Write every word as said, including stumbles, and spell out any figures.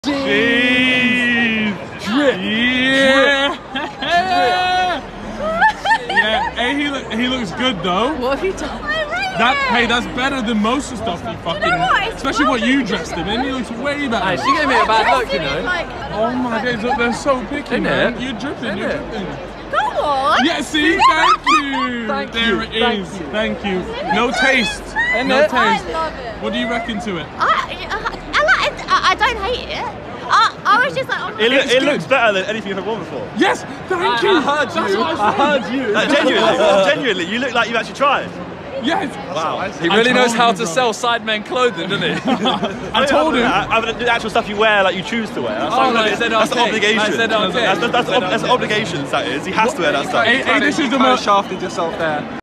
Jeez! Drip! Yeah! Yeah, hey, he, look, he looks good though. What have you done? That, hey, that's better than most of the stuff you fucking... You know what? Especially what you dressed him in, he looks way better. Hey, she gave me a bad look, you know. Like, Oh my days, look, they're so picky, Isn't man. it? You're dripping, Isn't you're it? dripping. go on! Yeah, see? Thank you! Thank there you, it thank is. you. Thank you. No taste. Isn't No it? taste. I love it. What do you reckon to it? I, I, I like it. I, I don't hate it. I, I was just like, oh my It, God. lo it good. looks better than anything I've ever worn before. Yes, thank I, you. I heard That's you. what I I heard you. Like, genuinely, genuinely, you look like you've actually tried. Yes. Wow. He really I knows told how you, to bro. sell sidemen clothing, doesn't he? I told him. I, I, the actual stuff you wear, like you choose to wear. That's, Oh, like, no, he that's, said that's okay. the obligation. I said okay. That's, that's, that's, He said that's okay. obligations, that is. He has to wear that stuff. Hey, hey, this is the kind of most... shafted yourself there.